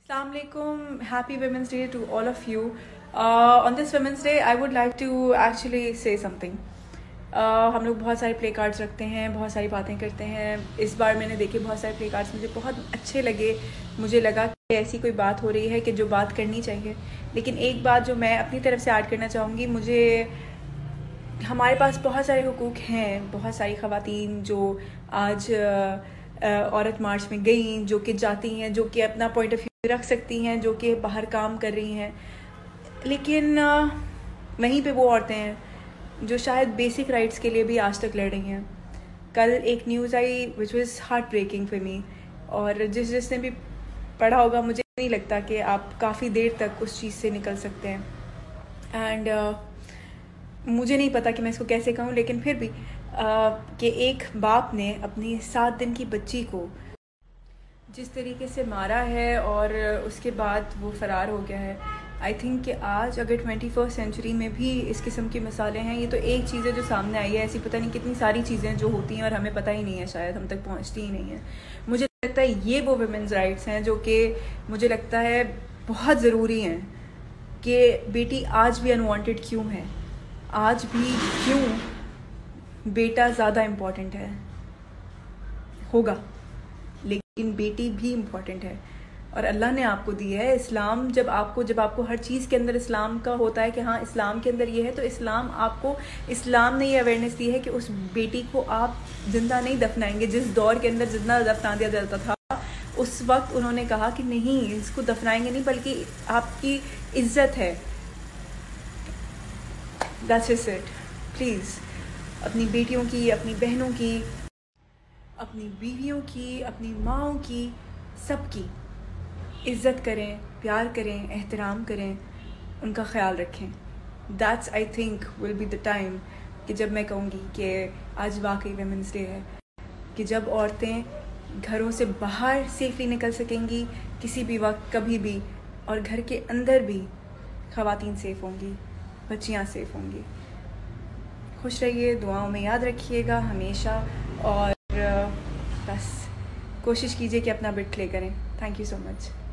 Assalamualaikum, happy Women's Day to all of you. On this Women's Day, I would like to actually say something. हम लोग बहुत सारे play cards रखते हैं, बहुत सारी बातें करते हैं. इस बार मैंने देखे बहुत सारे प्ले कार्ड्स, मुझे बहुत अच्छे लगे. मुझे लगा कि ऐसी कोई बात हो रही है कि जो बात करनी चाहिए. लेकिन एक बात जो मैं अपनी तरफ से ऐड करना चाहूँगी, हमारे पास बहुत सारे हुकूक हैं. बहुत सारी ख़वातीन जो आज औरत मार्च में गई, जो कि जाती हैं, जो कि अपना पॉइंट ऑफ व्यू रख सकती हैं, जो कि बाहर काम कर रही हैं. लेकिन वहीं पे वो औरतें हैं जो शायद बेसिक राइट्स के लिए भी आज तक लड़ रही हैं. कल एक न्यूज़ आई which was heart breaking for me, और जिसने भी पढ़ा होगा, मुझे नहीं लगता कि आप काफ़ी देर तक उस चीज़ से निकल सकते हैं. एंड मुझे नहीं पता कि मैं इसको कैसे कहूँ, लेकिन फिर भी कि एक बाप ने अपनी 7 दिन की बच्ची को जिस तरीके से मारा है और उसके बाद वो फ़रार हो गया है. आई थिंक कि आज अगर 21st सेंचुरी में भी इस किस्म की मिसालें हैं, ये तो एक चीज़ है जो सामने आई है. ऐसी पता नहीं कितनी सारी चीज़ें जो होती हैं और हमें पता ही नहीं है, शायद हम तक पहुंचती ही नहीं है. मुझे लगता है ये वो वुमेन्स राइट्स हैं जो कि मुझे लगता है बहुत ज़रूरी हैं. कि बेटी आज भी अनवांटेड क्यों है, आज भी क्यों बेटा ज़्यादा इम्पॉर्टेंट है. होगा, लेकिन बेटी भी इम्पॉर्टेंट है. और अल्लाह ने आपको दी है इस्लाम. जब आपको हर चीज़ के अंदर इस्लाम का होता है कि हाँ इस्लाम के अंदर ये है, तो इस्लाम ने ये अवेयरनेस दी है कि उस बेटी को आप ज़िंदा नहीं दफनाएंगे. जिस दौर के अंदर जिंदा दफना दिया जाता था, उस वक्त उन्होंने कहा कि नहीं, इसको दफनाएंगे नहीं, बल्कि आपकी इज्जत है. That's just it. प्लीज़ अपनी बेटियों की, अपनी बहनों की, अपनी बीवियों की, अपनी माँओं की, सबकी इज़्ज़त करें, प्यार करें, एहतराम करें, उनका ख्याल रखें. That's I think will be the time कि जब मैं कहूँगी कि आज वाकई वुमेन्स डे है, कि जब औरतें घरों से बाहर सेफली निकल सकेंगी किसी भी वक्त, कभी भी, और घर के अंदर भी ख़वातीन सेफ़ होंगी, बच्चियाँ सेफ़ होंगी. खुश रहिए, दुआओं में याद रखिएगा हमेशा, और बस कोशिश कीजिए कि अपना बिट प्ले करें. Thank you so much.